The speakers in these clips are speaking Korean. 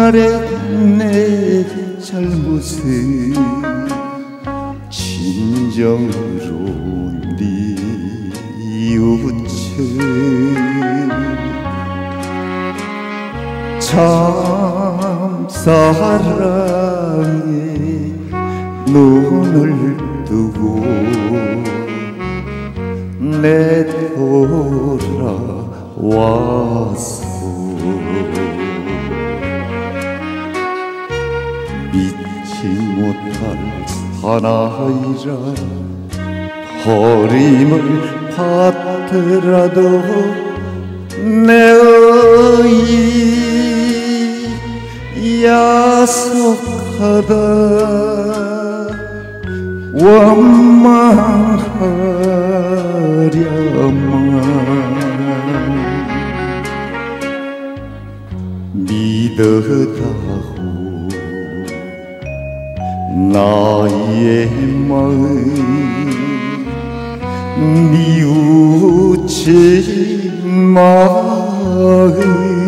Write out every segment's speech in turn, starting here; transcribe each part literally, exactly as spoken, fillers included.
그날의 내 잘못을 진정으로 뉘우쳐 참 사랑에 눈을 뜨고 내 돌아와서 잊지 못할 사나이라 버림을 받더라도 내 의의 야속하다 원망하랴만 믿어다오 나의 마음 뉘우친 마음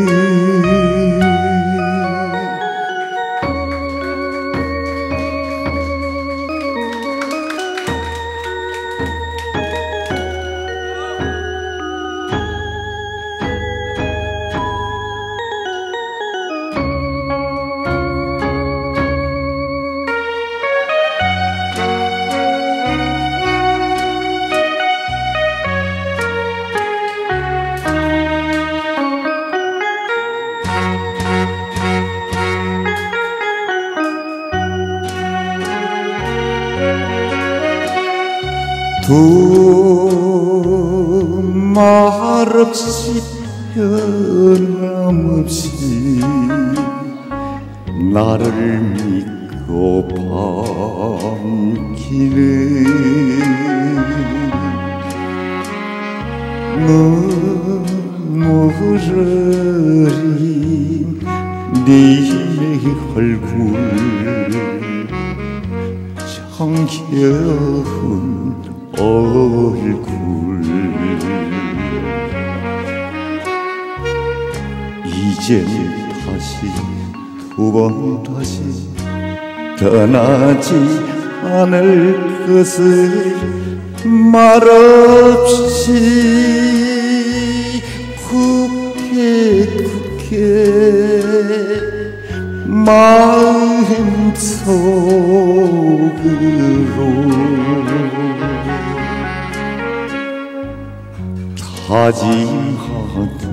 두 말없이 변함없이 나를 믿고 반기는 눈물 어린 네 얼굴 정겨운 얼굴 이젠 다시 두 번 다시 떠나지 않을 것을 말없이 굳게 굳게 마음속으로 다짐하는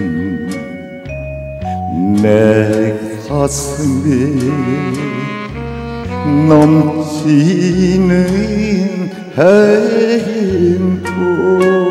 내 가슴에 넘치는 행복